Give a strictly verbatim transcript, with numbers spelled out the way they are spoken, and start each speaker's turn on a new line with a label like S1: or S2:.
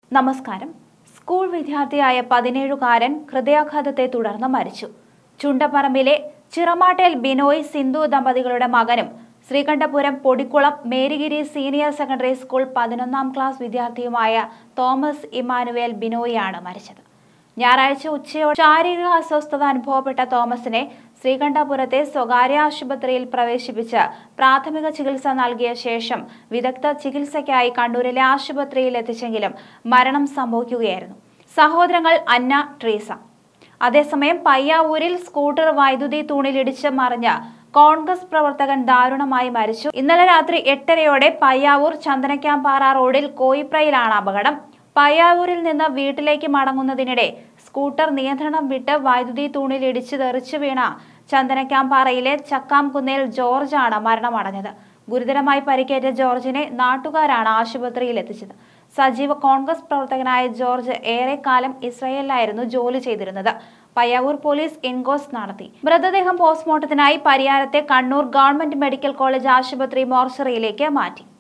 S1: നമസ്കാരം. സ്കൂൾ വിദ്യാർത്ഥിയായ പതിനേഴുകാരൻ ഹൃദയാഘാതത്തെ തുടർന്ന് മരിച്ചു. ചുണ്ടപ്പറമ്പിലെ ചിറമാട്ടേൽ ബിനോയ് സിന്ധു ദമ്പതികളുടെ മകനും Sreekandapuram Podikkulam Merigiri senior secondary school പതിനൊന്നാം ക്ലാസ് വിദ്യാർത്ഥിയുമായ തോമസ് ഇമ്മാനുവേൽ ബിനോയിയാണ് മരിച്ചത്. ഞായറാഴ്ച ഉച്ചയോടെ ശാരീരിക അസ്വസ്ഥത അനുഭവപ്പെട്ട തോമസിനെ ശ്രീകണ്ഠപുരത്തെ സ്വകാര്യ ആശുപത്രിയിൽ പ്രവേശിപ്പിച്ച് പ്രാഥമിക ചികിത്സ നൽകിയ ശേഷം വിദഗ്ധ ചികിത്സയ്ക്കായി കണ്ണൂരിലെ ആശുപത്രിയിൽ എത്തിച്ചെങ്കിലും മരണം സംഭവിക്കുകയായിരുന്നു. സഹോദരങ്ങൾ അന്ന, ട്രീസ. അതേസമയം പയ്യാവൂരിൽ സ്കൂട്ടർ വൈദ്യുതി തൂണിലിടിച്ച് മറിഞ്ഞ കോൺഗ്രസ് പ്രവർത്തകൻ ദാരുണമായി മരിച്ചു. ഇന്നലെ രാത്രി എട്ടരയോടെ പയ്യാവൂർ ചന്ദനക്കാംപാറ റോഡിൽ കോയിപ്രയിലാണ് അപകടം. പയ്യാവൂരിൽ നിന്ന് വീട്ടിലേക്ക് മടങ്ങുന്നതിനിടെ സ്കൂട്ടർ നിയന്ത്രണം വിട്ട് വൈദ്യുതി തൂണിൽ ഇടിച്ച് തെറിച്ചു വീണ ചന്ദനക്കാംപാറയിലെ ചക്കാംകുന്നേൽ ജോർജാണ് മരണമടഞ്ഞത്. ഗുരുതരമായി പരിക്കേറ്റ ജോർജിനെ നാട്ടുകാരാണ് ആശുപത്രിയിൽ എത്തിച്ചത്. സജീവ കോൺഗ്രസ് പ്രവർത്തകനായ ജോർജ് ഏറെക്കാലം ഇസ്രായേലിലായിരുന്നു ജോലി ചെയ്തിരുന്നത്. പയ്യാവൂർ പോലീസ് ഇൻക്വസ്റ്റ് നടത്തി. മൃതദേഹം പോസ്റ്റ്മോർട്ടത്തിനായി പരിയാരത്തെ കണ്ണൂർ ഗവൺമെന്റ് മെഡിക്കൽ കോളേജ് ആശുപത്രി മോർച്ചറിയിലേക്ക് മാറ്റി.